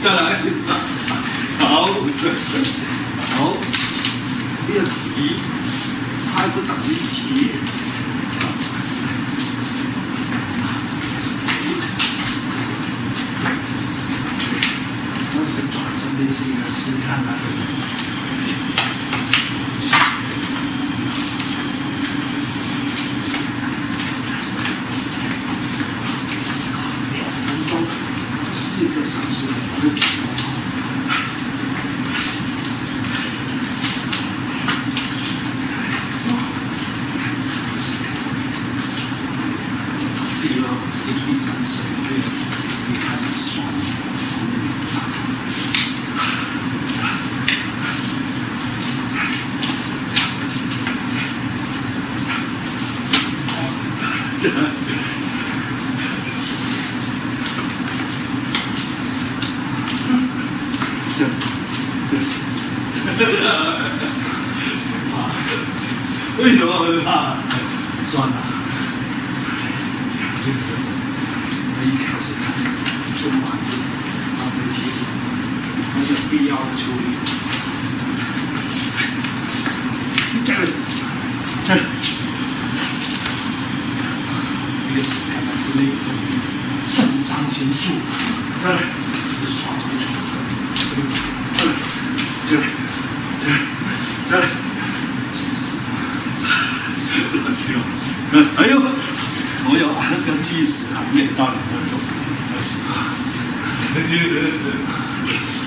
再来，好，好，6级，还不等于7。我想转身的是一个试探来的。 4个小时的皮第二是第三手对，你开始爽，为什么会怕？算了，这个我一开始看充满浪费钱，没有必要的处理。这，越是看到是内分泌、肾上腺素，是爽出去。这。 哎呦，我有那个计时啊，也到2分钟，20。